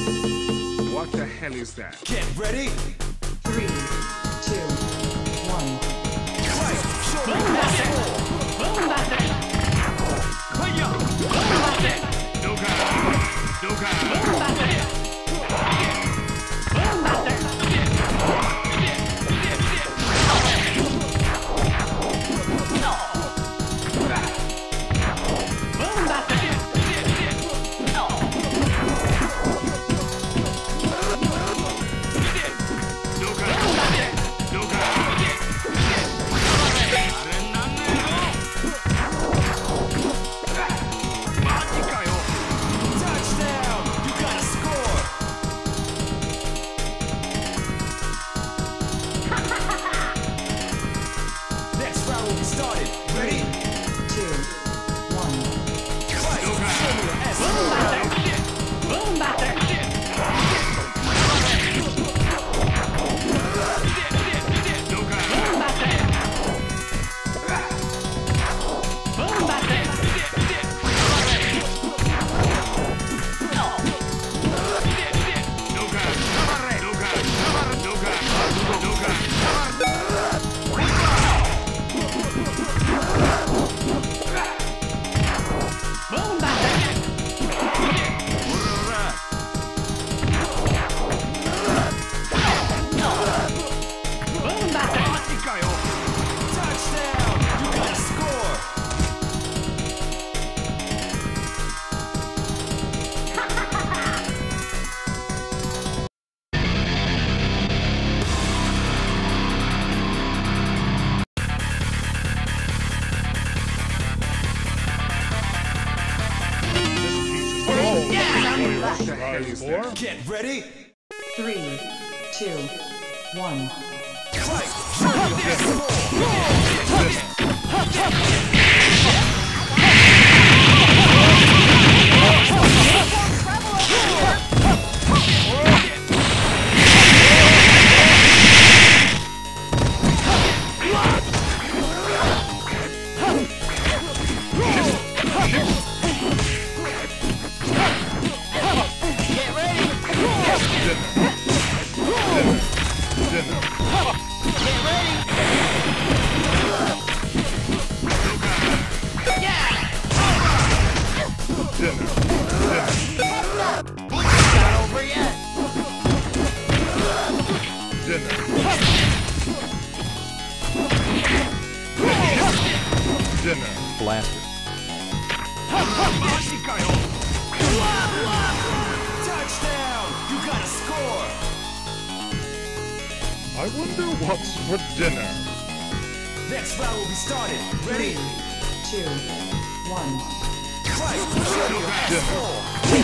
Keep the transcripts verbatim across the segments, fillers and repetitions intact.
What the hell is that? Get ready. Three, two, one. Fight. Show me that. Boom buster. Hiya. Boom buster. Doga! Doga! Boom buster. Boom buster. Get ready. Three, two, one. Fight. Show me that Blaster. Touchdown! You got a score! I wonder what's for dinner. Next round will be started. Ready? Two, one. Fight! Show me your ass roll!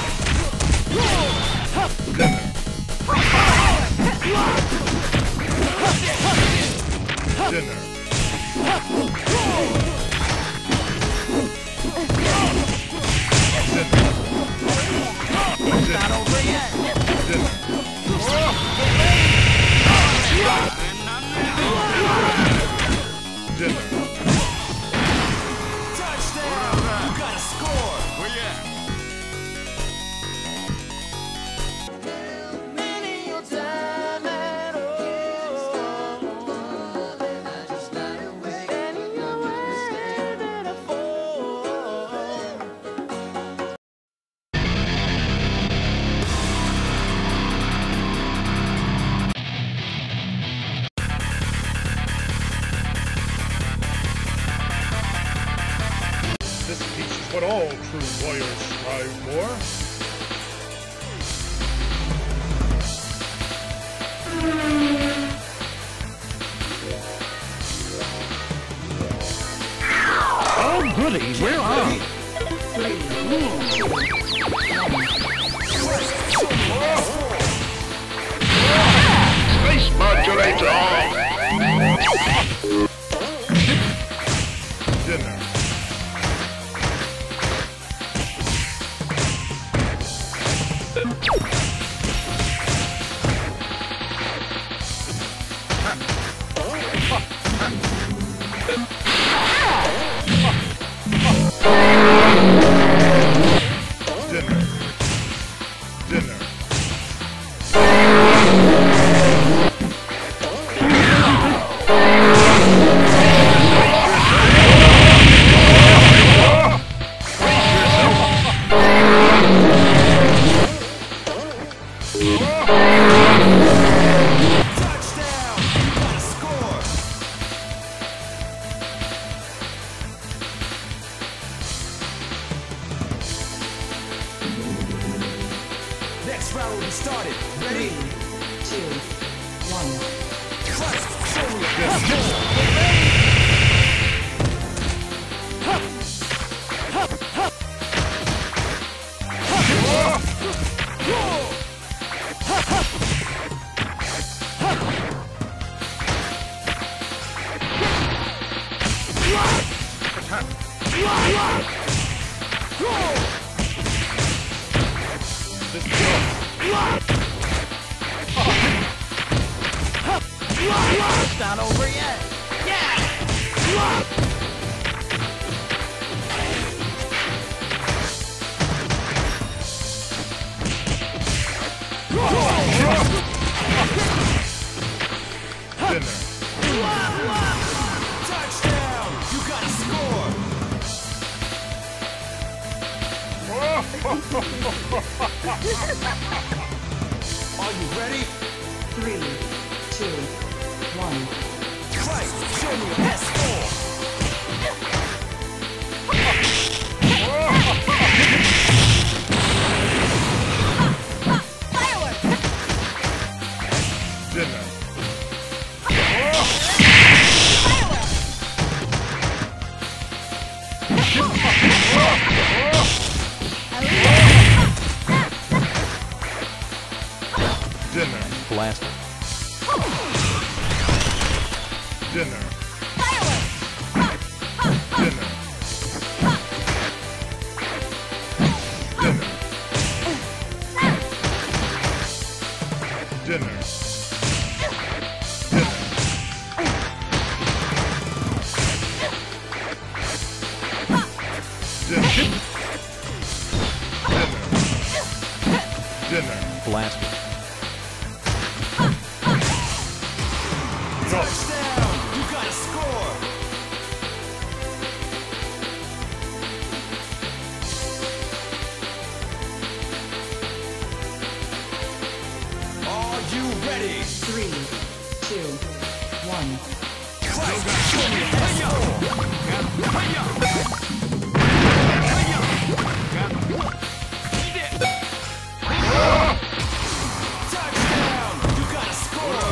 Dinner. Dinner. It's not over yet! Dinner. Dinner. Touchdown! You got a score! Where you at? This piece is what all true warriors strive for. Oh, goody, we're on. Three, two, one. Space modulator on! Dinner. Dinner. Dinner. round will be started. Ready? Two, one. Fight! Show me your best score. It's not over yet. Dinner. Touchdown! You got a score! Are you ready? Three, two, one. Fight! Show me your best score! Dinner. Dinner. Blaster. Dinner. Dinner. Dinner. Dinner. Dinner. Dinner. Dinner. Blaster. Touchdown! You got a score! Are you ready? Three, two, one. Fight! Show me your best score! Touchdown! You got a score!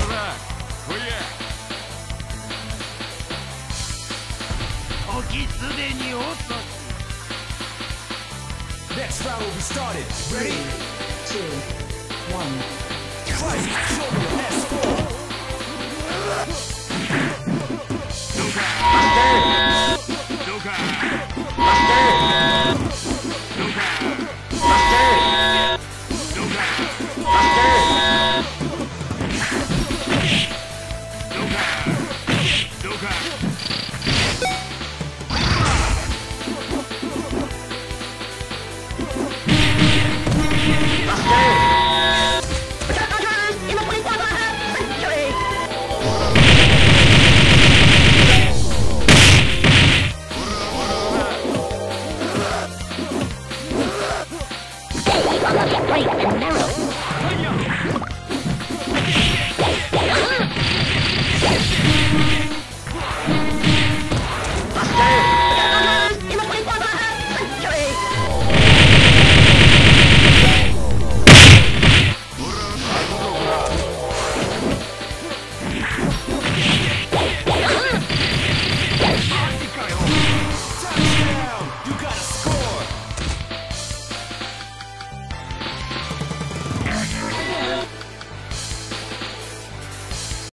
Next round will be started. Ready? Two, one. Fight! Show me your best score!